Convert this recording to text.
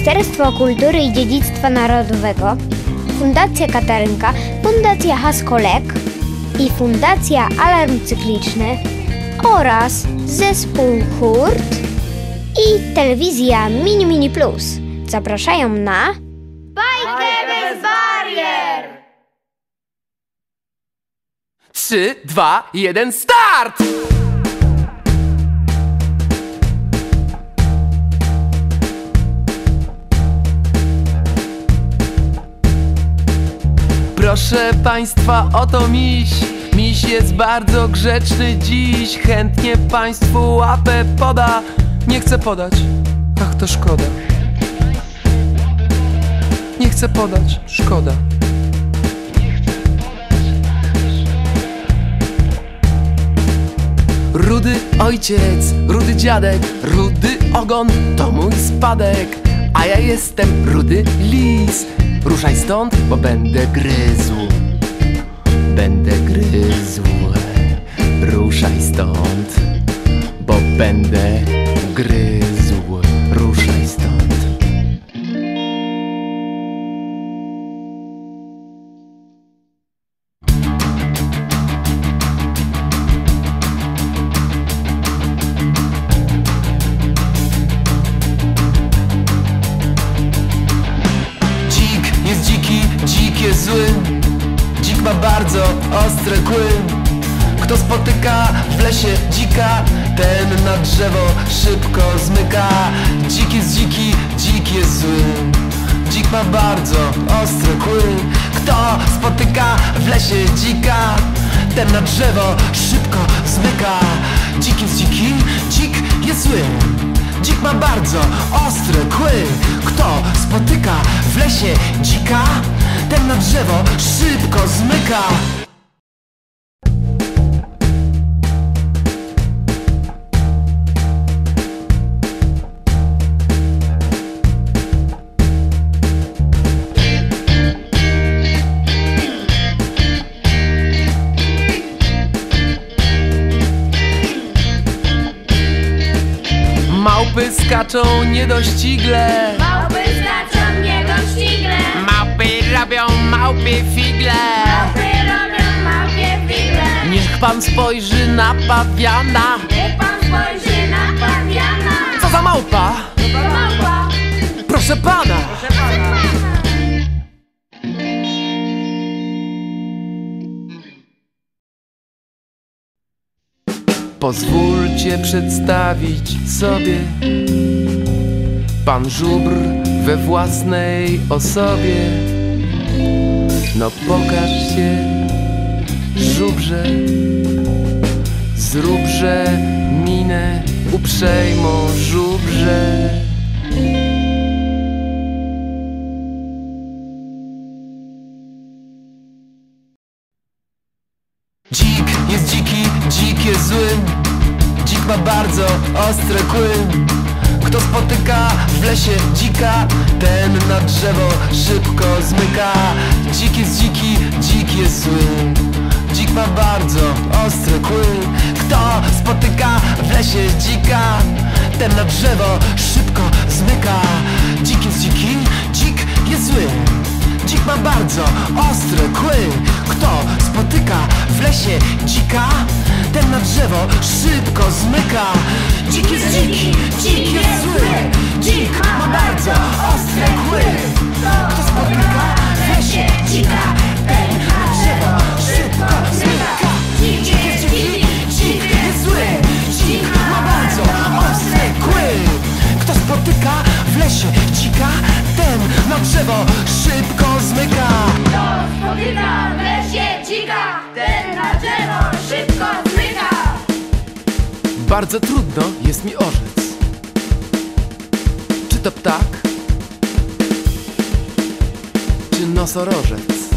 Ministerstwo Kultury i Dziedzictwa Narodowego, Fundacja Katarynka, Fundacja Haskolek i Fundacja Alarm Cykliczny oraz zespół Hurt i telewizja Mini Plus zapraszają na Bajkę bez barier! 3, 2, 1, start! Proszę państwa, oto miś. Miś jest bardzo grzeczny dziś. Chętnie państwu łapę poda. Nie chcę podać, ach to szkoda. Nie chcę podać, szkoda. Rudy ojciec, rudy dziadek, rudy ogon to mój spadek. A ja jestem rudy lis. Ruszaj stąd, bo będę gryzł. Będę gryzł. Ruszaj stąd, bo będę gryzł. Ruszaj stąd. Dzik jest zły, dzik ma bardzo ostre kły. Kto spotyka w lesie dzika, ten na drzewo szybko zmyka. Dzik jest dziki, dzik jest zły, dzik ma bardzo ostre kły. Kto spotyka w lesie dzika, ten na drzewo szybko zmyka. Dzik jest dziki, dzik jest zły, dzik ma bardzo ostre kły. Kto spotyka w lesie dzika, ten na drzewo szybko zmyka. Małpy skaczą niedościgle. Małpy skaczą niedościgle. Małpy robią małpie figle. Małpy robią małpie figle. Niech pan spojrzy na pawiana. Niech pan spojrzy na pawiana. Co za małpa? Małpa. Proszę pana. Pozwólcie przedstawić sobie pan żubr we własnej osobie. No pokaż się, żubrze, zróbże minę uprzejmą, żubrze. Dzik jest dziki, dzik jest zły, dzik ma bardzo ostre kły. Kto spotyka w lesie dzika, ten na drzewo szybko zmyka. Dzik jest dziki, dzik jest zły, dzik ma bardzo ostre kły. Kto spotyka w lesie dzika, ten na drzewo szybko zmyka. Dzik jest dziki, dzik jest zły, dzik ma bardzo ostre kły. Kto spotyka w lesie dzika, ten na drzewo szybko zmyka. Dzik jest dziki, dzik jest zły, dzik ma bardzo ostre kły. Kto spotyka w lesie dzika, ten na drzewo szybko zmyka. Dzik jest dziki, dzik jest zły, dzik ma bardzo ostre kły. Kto spotyka w lesie dzika, ten na drzewo szybko zmyka. Kto spotyka w lesie dzika, ten na drzewo szybko zmyka. Bardzo trudno jest mi orzec, czy to ptak, czy nosorożec.